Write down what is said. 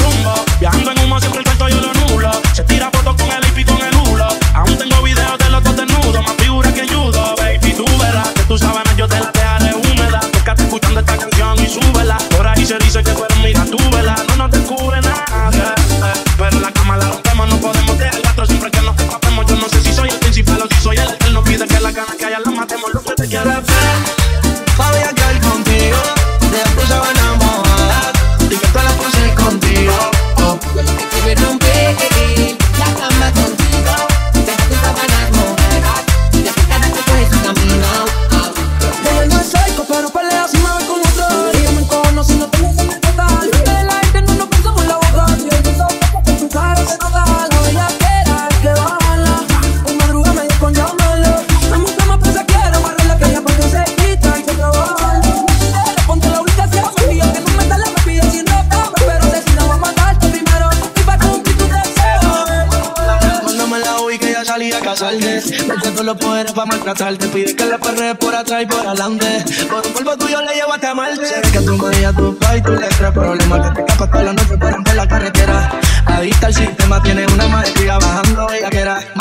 rumbo. Viajando en humo, siempre el cuarto yo lo nulo. Se tira fotos con el AP y con el hulo. Aún tengo videos de los dos desnudos, más figura que judo. Baby, tú verás que tus sábanas yo te las dejaré húmedas. Tócate escuchando esta canción y súbela. Por ahí se dice que fueron mira tú, vela. No nos descubre nada, pero la cama la rompemos, no podemos dejar rastro siempre que nos escapemos. Yo no sé si soy el principal o si soy el eterno. Pide que las ganas que haya las matemos. Lo que te quieres ver, voy a caer contigo, de tu sábana mojada, y que te la puse contigo. Que me rompe la cama contigo, de tus sábanas mojadas, y de cada que coge su camino. Ella no es psycho, pero pelea si me ve con otro. Y yo me encono si no tengo que total. De la gente no nos pensamos en la boca. Si el beso que con tu cara se nota. La bella quiera que bajarla. En madruga me dio con llamarlo. La mujer más presa quiere amarrarla, que ella porque se quita y se trabaja. Ponte la ubicación y yo que no me da la rápida sin ropa. Pero decido a matarte primero y para cumplir tu deseo. Cuando me la vi que ella salía a casarte, me cuento los poderes para maltratarte. Pide que la perre por atrás y por adelante. Por un polvo tuyo le llevo a amarte. Sé que tú me digas tu pa' y tú le traes problemas. Que te escapas toda la noche por la carretera. Adicta al sistema, tienes una maestría bajando bellaquera.